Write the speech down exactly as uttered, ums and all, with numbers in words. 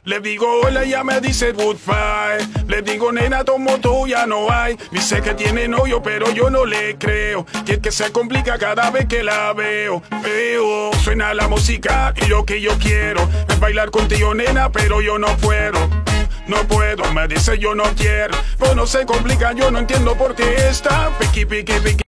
Le digo hola, ella me dice goodbye. Le digo nena, tomo tú, ya no hay. Dice que tiene novio, pero yo no le creo. Que es que se complica cada vez que la veo. Veo, suena la música y lo que yo quiero es bailar contigo nena, pero yo no puedo. No puedo, me dice yo no quiero. Pero no se complica, yo no entiendo por qué está piqui, piqui, piqui.